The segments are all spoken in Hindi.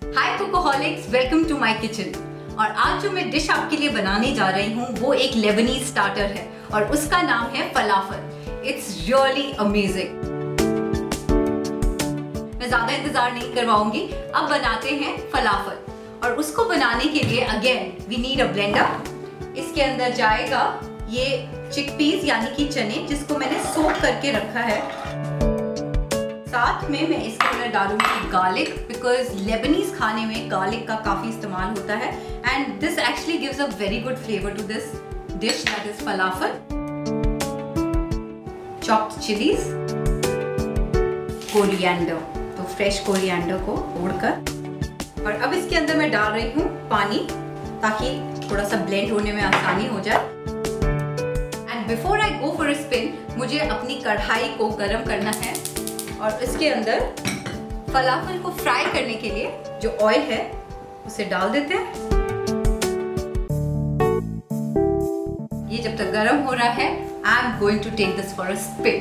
Hi cookoholics, welcome to my kitchen. और आज जो मैं डिश आपके लिए बनाने जा रही हूँ वो एक लेबनीज स्टार्टर है और उसका नाम है फलाफल। It's really amazing. मैं ज्यादा इंतजार नहीं करवाऊंगी, अब बनाते हैं फलाफल। और उसको बनाने के लिए again we need a blender. इसके अंदर जाएगा ये चिकपीस यानी कि चने, जिसको मैंने सोक करके रखा है। साथ में मैं इसके अंदर डालूंगी गार्लिक, बिकॉज लेबनीज खाने में गार्लिक का काफी इस्तेमाल होता है and this actually gives a very good flavour to this dish, that is falafel. Chopped chillies, coriander, तो फ्रेश कोरिएंडर को तोड़कर। और अब इसके अंदर मैं डाल रही हूँ पानी, ताकि थोड़ा सा ब्लेंड होने में आसानी हो जाए। And before I go for a spin, मुझे अपनी कढ़ाई को गर्म करना है और इसके अंदर फलाफल को फ्राई करने के लिए जो ऑयल है उसे डाल देते हैं। ये जब तक गर्म हो रहा है, I am going to take this for a spin.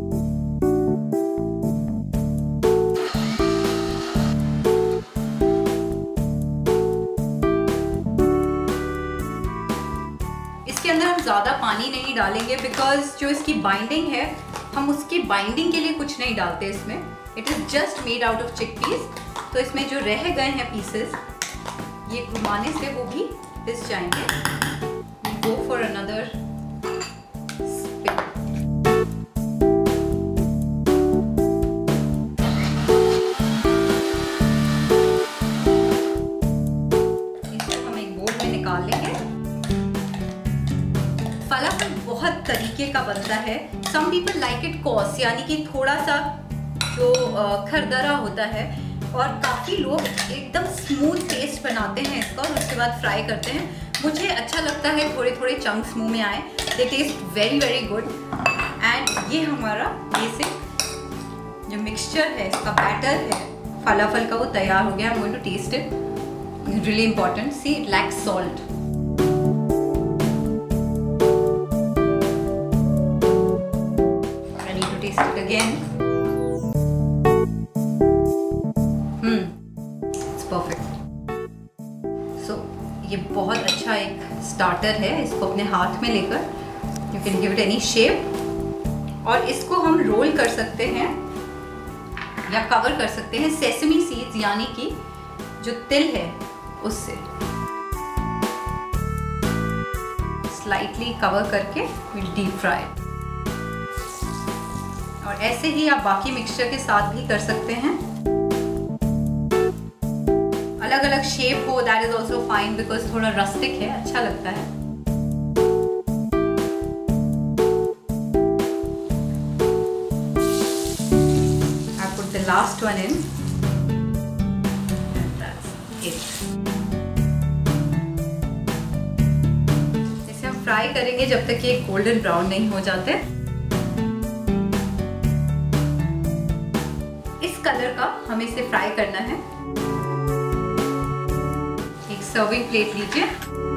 इसके अंदर हम ज्यादा पानी नहीं डालेंगे, बिकॉज जो इसकी बाइंडिंग है, हम उसकी बाइंडिंग के लिए कुछ नहीं डालते इसमें। It is just made out of chickpeas. तो इसमें जो रह गए हैं पीसेस, ये घुमाने से वो भी पिस जाएंगे। Go for another spin. इसे हम एक बोल में निकाल लेंगे। फलाफल बहुत तरीके का बनता है। Some people like it coarse, यानी कि थोड़ा सा जो खरदरा होता है, और काफ़ी लोग एकदम स्मूथ पेस्ट बनाते हैं इसका और उसके बाद फ्राई करते हैं। मुझे अच्छा लगता है थोड़े थोड़े चंक्स मुंह में आए, they taste very very good. And ये हमारा बेसिक जो मिक्सचर है, इसका बैटर है फलाफल का, वो तैयार हो गया। I am going to taste it, really important. See, it lacks salt. Taste it again. It's perfect. So ये बहुत अच्छा एक स्टार्टर है। इसको अपने हाथ में लेकर you can give it any shape, और इसको हम रोल कर सकते हैं या कवर कर सकते हैं सेसमी सीड्स यानी कि जो तिल है उससे। स्लाइटली कवर करके we'll deep fry it. और ऐसे ही आप बाकी मिक्सचर के साथ भी कर सकते हैं। अलग अलग शेप हो, that is also fine, because थोड़ा रस्टिक है, अच्छा लगता है। I put the last one in. That's it. इसे हम फ्राई करेंगे जब तक ये गोल्डन ब्राउन नहीं हो जाते। कलर का हमें इसे फ्राई करना है। एक सर्विंग प्लेट लीजिए।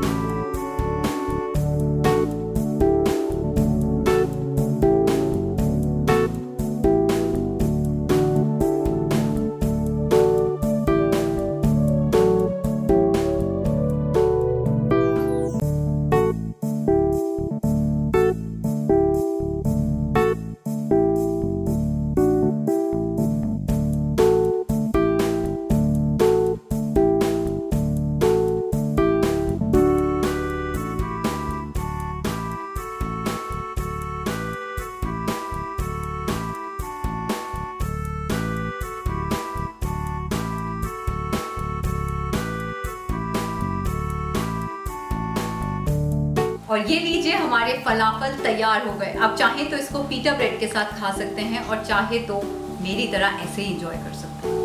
और ये लीजिए, हमारे फलाफल तैयार हो गए। आप चाहें तो इसको पीटा ब्रेड के साथ खा सकते हैं और चाहे तो मेरी तरह ऐसे ही एंजॉय कर सकते हैं।